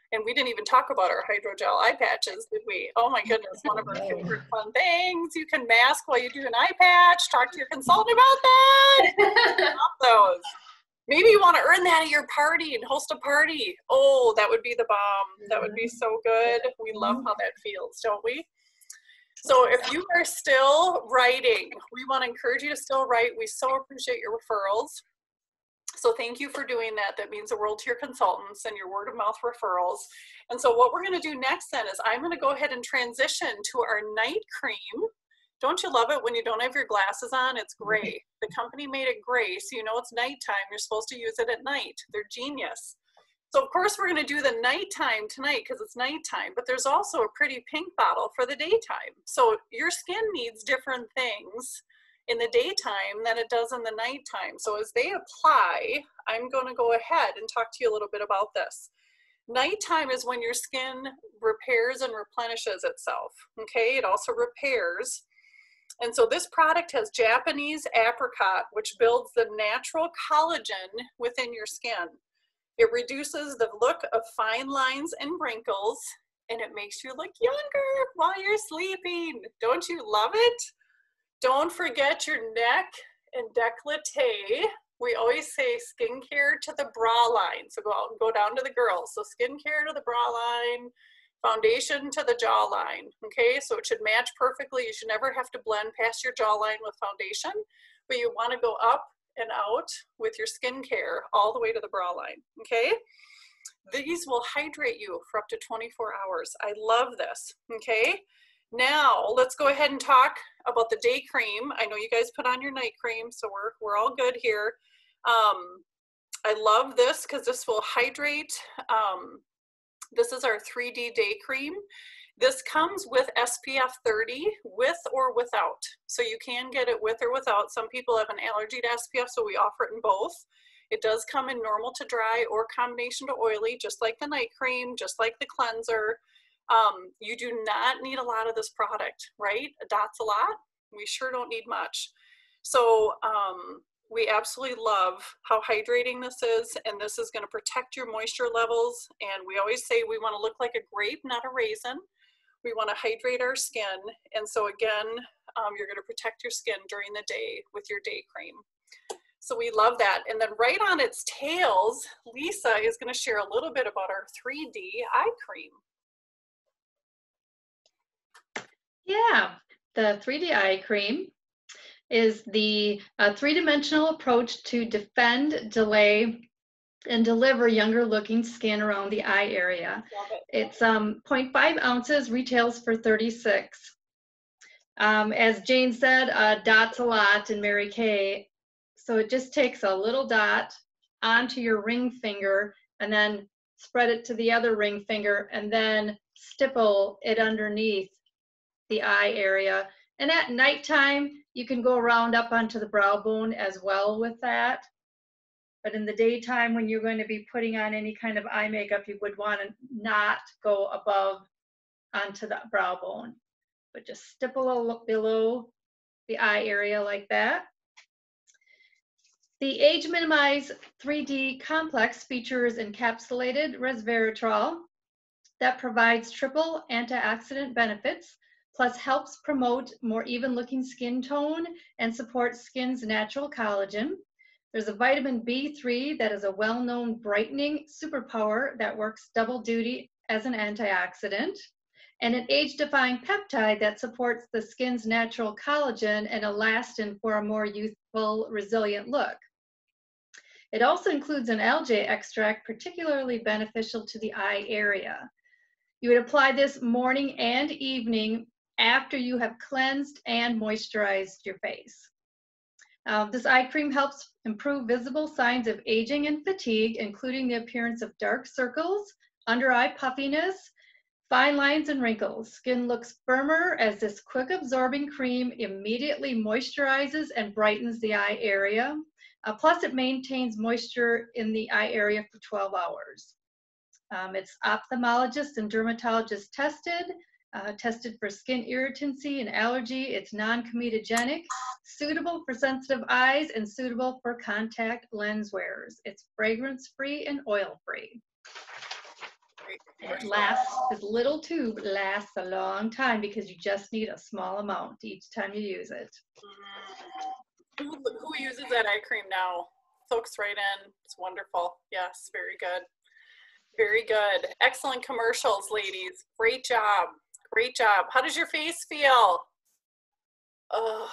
And we didn't even talk about our hydrogel eye patches, did we? Oh my goodness, one of our favorite fun things. You can mask while you do an eye patch. Talk to your consultant about that. Love those. Maybe you want to earn that at your party and host a party. Oh, that would be the bomb. That would be so good. We love how that feels, don't we? So if you are still writing, we want to encourage you to still write. We so appreciate your referrals. So thank you for doing that. That means the world to your consultants and your word of mouth referrals. And so what we're going to do next then is I'm going to go ahead and transition to our night cream. Don't you love it when you don't have your glasses on? It's gray. The company made it gray, so you know it's nighttime. You're supposed to use it at night. They're genius. So of course we're going to do the nighttime tonight because it's nighttime, but there's also a pretty pink bottle for the daytime. So your skin needs different things in the daytime than it does in the nighttime. So as they apply, I'm going to go ahead and talk to you a little bit about this. Nighttime is when your skin repairs and replenishes itself. Okay, it also repairs. And so this product has Japanese apricot, which builds the natural collagen within your skin. It reduces the look of fine lines and wrinkles, and it makes you look younger while you're sleeping. Don't you love it? Don't forget your neck and décolleté. We always say skincare to the bra line. So go down to the girls. So skincare to the bra line, foundation to the jawline. Okay, so it should match perfectly. You should never have to blend past your jawline with foundation, but you want to go up and out with your skincare all the way to the bra line. Okay, these will hydrate you for up to 24 hours. I love this. Okay, now let's go ahead and talk about the day cream. I know you guys put on your night cream, so we're all good here. I love this because this will hydrate. This is our 3D day cream. This comes with SPF 30 with or without. So you can get it with or without. Some people have an allergy to SPF, so we offer it in both. It does come in normal to dry or combination to oily, just like the night cream, just like the cleanser. You do not need a lot of this product, right? A dot's a lot. We sure don't need much. So we absolutely love how hydrating this is, and this is going to protect your moisture levels. And we always say we want to look like a grape, not a raisin. We want to hydrate our skin. And so again, you're going to protect your skin during the day with your day cream. So we love that. And then right on its tails, Lisa is going to share a little bit about our 3D eye cream. Yeah, the 3D eye cream is the three-dimensional approach to defend, delay, and deliver younger looking skin around the eye area. It's 0.5 ounces, retails for $36. As Jane said, dot's a lot in Mary Kay. So it just takes a little dot onto your ring finger and then spread it to the other ring finger and then stipple it underneath the eye area. And at nighttime, you can go around up onto the brow bone as well with that. But in the daytime, when you're going to be putting on any kind of eye makeup, you would want to not go above onto the brow bone, but just stipple below the eye area like that. The Age Minimize 3D Complex features encapsulated resveratrol that provides triple antioxidant benefits, plus helps promote more even looking skin tone and supports skin's natural collagen. There's a vitamin B3 that is a well-known brightening superpower that works double duty as an antioxidant, and an age-defying peptide that supports the skin's natural collagen and elastin for a more youthful, resilient look. It also includes an algae extract particularly beneficial to the eye area. You would apply this morning and evening after you have cleansed and moisturized your face. This eye cream helps improve visible signs of aging and fatigue, including the appearance of dark circles, under eye puffiness, fine lines, and wrinkles. Skin looks firmer as this quick absorbing cream immediately moisturizes and brightens the eye area. Plus, it maintains moisture in the eye area for 12 hours. It's ophthalmologist and dermatologist tested. Tested for skin irritancy and allergy. It's non-comedogenic, suitable for sensitive eyes, and suitable for contact lens wearers. It's fragrance-free and oil-free. It lasts, this little tube lasts a long time because you just need a small amount each time you use it. Who uses that eye cream now? Soaks right in. It's wonderful. Yes, very good. Very good. Excellent commercials, ladies. Great job. Great job. How does your face feel? Oh,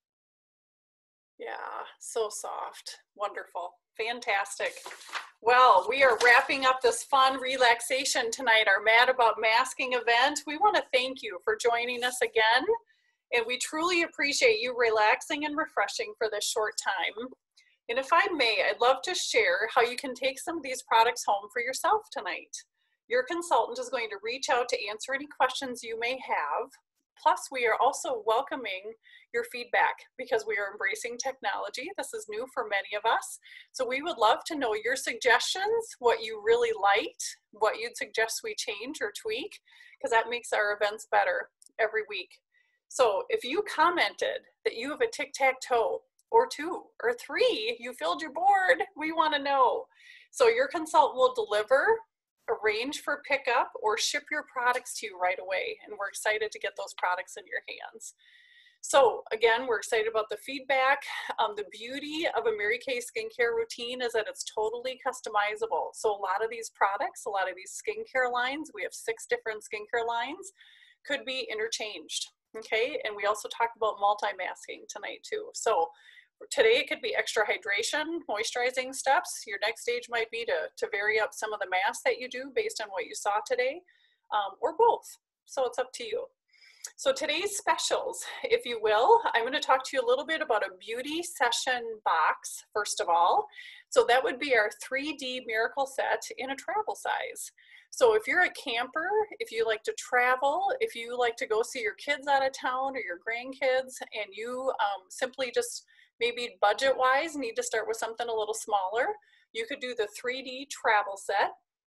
yeah, so soft. Wonderful. Fantastic. Well, we are wrapping up this fun relaxation tonight, our Mad About Masking event. We want to thank you for joining us again, and we truly appreciate you relaxing and refreshing for this short time. And if I may, I'd love to share how you can take some of these products home for yourself tonight. Your consultant is going to reach out to answer any questions you may have. Plus, we are also welcoming your feedback because we are embracing technology. This is new for many of us. So we would love to know your suggestions, what you really liked, what you'd suggest we change or tweak, because that makes our events better every week. So if you commented that you have a tic-tac-toe or 2 or 3, you filled your board, we want to know. So your consultant will deliver, arrange for pickup, or ship your products to you right away. And we're excited to get those products in your hands. So again, we're excited about the feedback. The beauty of a Mary Kay skincare routine is that it's totally customizable. So a lot of these products, a lot of these skincare lines, we have 6 different skincare lines, could be interchanged, okay? And we also talked about multi-masking tonight too. So today it could be extra hydration, moisturizing steps. Your next stage might be to vary up some of the masks that you do based on what you saw today, or both. So it's up to you. So today's specials, if you will, I'm going to talk to you a little bit about a beauty session box, first of all. So that would be our 3D miracle set in a travel size. So if you're a camper, if you like to travel, if you like to go see your kids out of town or your grandkids, and you simply just maybe budget-wise need to start with something a little smaller, you could do the 3D travel set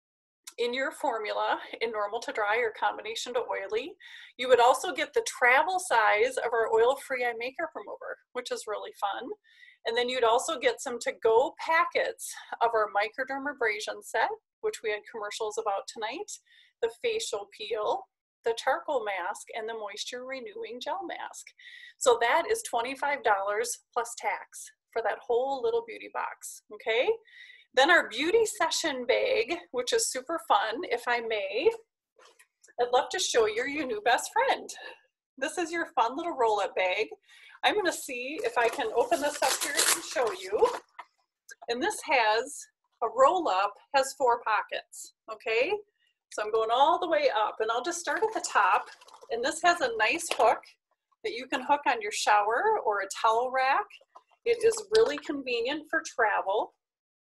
in your formula in normal to dry or combination to oily. You would also get the travel size of our oil-free eye makeup remover, which is really fun. And then you'd also get some to-go packets of our microdermabrasion set, which we had commercials about tonight, the facial peel, the charcoal mask, and the moisture renewing gel mask. So that is $25 plus tax for that whole little beauty box, okay? Then our beauty session bag, which is super fun, if I may. I'd love to show you your new best friend. This is your fun little roll-up bag. I'm gonna see if I can open this up here and show you. And this has a roll-up, has 4 pockets, okay? So I'm going all the way up, and I'll just start at the top. And this has a nice hook that you can hook on your shower or a towel rack. It is really convenient for travel.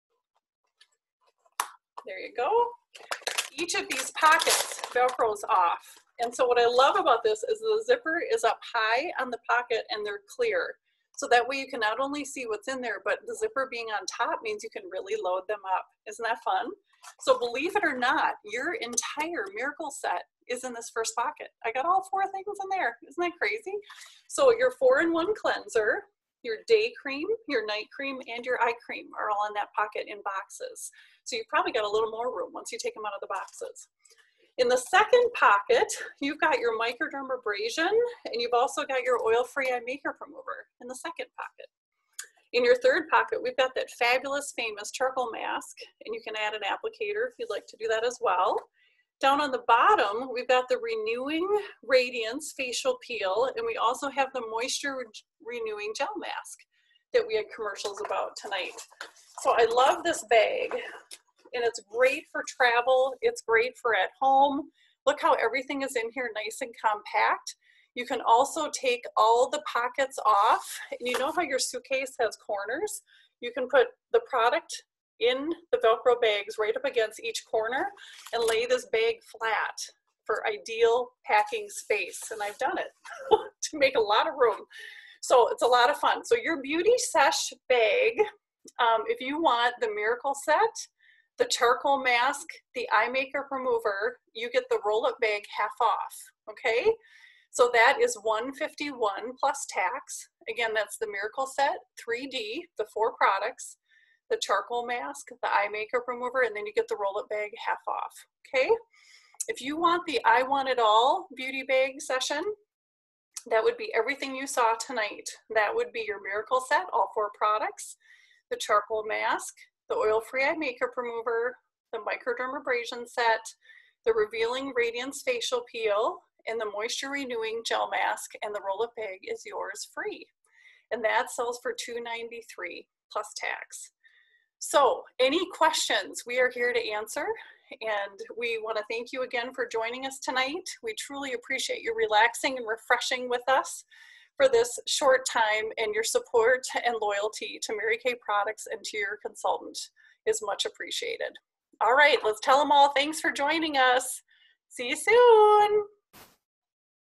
There you go. Each of these pockets Velcros off. And so what I love about this is the zipper is up high on the pocket and they're clear. So that way you can not only see what's in there, but the zipper being on top means you can really load them up. Isn't that fun? So believe it or not, your entire miracle set is in this first pocket. I got all 4 things in there. Isn't that crazy? So your 4-in-1 cleanser, your day cream, your night cream, and your eye cream are all in that pocket in boxes. So you've probably got a little more room once you take them out of the boxes. In the second pocket, you've got your microdermabrasion, and you've also got your oil-free eye makeup remover in the second pocket. In your third pocket, we've got that fabulous, famous charcoal mask, and you can add an applicator if you'd like to do that as well. Down on the bottom, we've got the Renewing Radiance Facial Peel, and we also have the Moisture Renewing Gel Mask that we had commercials about tonight. So I love this bag, and it's great for travel. It's great for at home. Look how everything is in here nice and compact. You can also take all the pockets off. And you know how your suitcase has corners? You can put the product in the Velcro bags right up against each corner and lay this bag flat for ideal packing space. And I've done it to make a lot of room. So it's a lot of fun. So your beauty sesh bag, if you want the miracle set, the charcoal mask, the eye makeup remover, you get the roll-up bag half off, okay? So that is $151 plus tax. Again, that's the miracle set, 3D, the 4 products. the charcoal mask, the eye makeup remover, and then you get the roll-up bag half off, okay? If you want the I Want It All beauty bag session, that would be everything you saw tonight. That would be your miracle set, all 4 products, the charcoal mask, the oil-free eye makeup remover, the microdermabrasion set, the revealing radiance facial peel, and the moisture renewing gel mask, and the roll-up bag is yours free. And that sells for $293 plus tax. So any questions, we are here to answer. And we want to thank you again for joining us tonight. We truly appreciate you relaxing and refreshing with us for this short time, and your support and loyalty to Mary Kay Products and to your consultant is much appreciated. All right, let's tell them all thanks for joining us. See you soon.